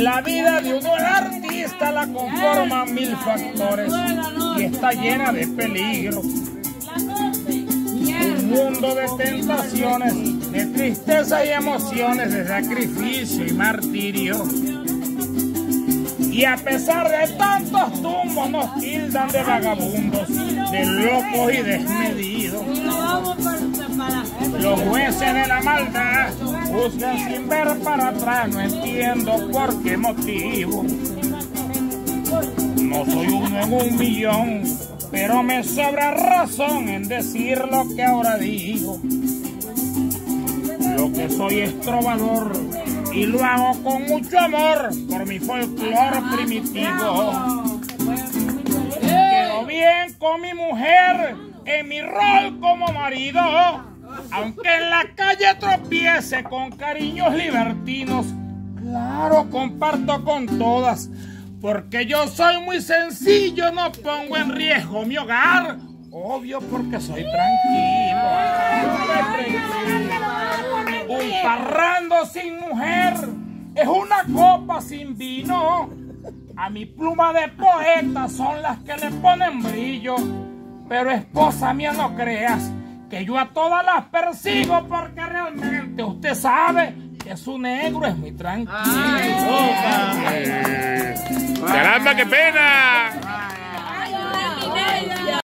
La vida de un artista la conforman mil factores y está llena de peligros. Un mundo de tentaciones, de tristeza y emociones, de sacrificio y martirio. Y a pesar de tantos tumbos nos tildan de vagabundos, de locos y desmedidos. Los jueces de la maldad juzgan sin ver para atrás, no entiendo por qué motivo. No soy uno en un millón, pero me sobra razón en decir lo que ahora digo. Lo que soy es trovador y lo hago con mucho amor por mi folclore primitivo. Quedo bien con mi mujer en mi rol como marido, aunque en la calle tropiece con cariños libertinos. Claro, comparto con todas, porque yo soy muy sencillo, no pongo en riesgo mi hogar. Obvio, porque soy tranquilo. Un parrando sin mujer es una copa sin vino. A mi pluma de poeta son las que le ponen brillo. Pero esposa mía, no creas que yo a todas las persigo, porque realmente usted sabe que su negro es muy tranquilo. ¡Caramba, qué pena!